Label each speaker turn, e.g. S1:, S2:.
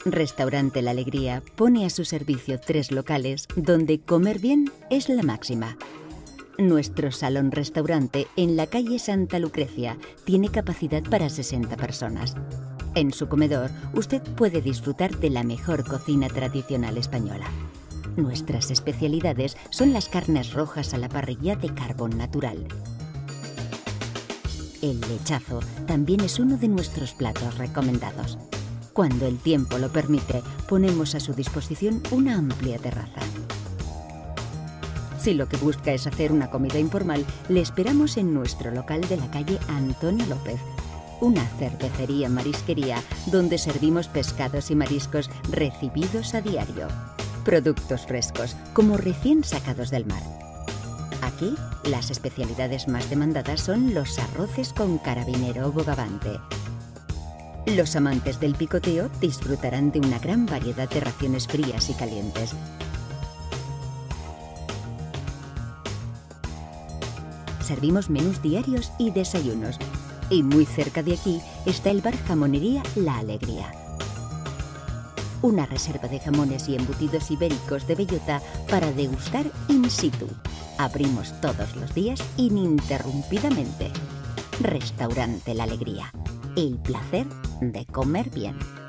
S1: Restaurante La Alegría pone a su servicio 3 locales donde comer bien es la máxima. Nuestro salón-restaurante en la calle Santa Lucrecia tiene capacidad para 60 personas. En su comedor, usted puede disfrutar de la mejor cocina tradicional española. Nuestras especialidades son las carnes rojas a la parrilla de carbón natural. El lechazo también es uno de nuestros platos recomendados. Cuando el tiempo lo permite, ponemos a su disposición una amplia terraza. Si lo que busca es hacer una comida informal, le esperamos en nuestro local de la calle Antonio López, una cervecería marisquería donde servimos pescados y mariscos recibidos a diario. Productos frescos, como recién sacados del mar. Aquí, las especialidades más demandadas son los arroces con carabinero o bogavante. Los amantes del picoteo disfrutarán de una gran variedad de raciones frías y calientes. Servimos menús diarios y desayunos. Y muy cerca de aquí está el bar Jamonería La Alegría. Una reserva de jamones y embutidos ibéricos de bellota para degustar in situ. Abrimos todos los días ininterrumpidamente. Restaurante La Alegría. El placer de comer bien.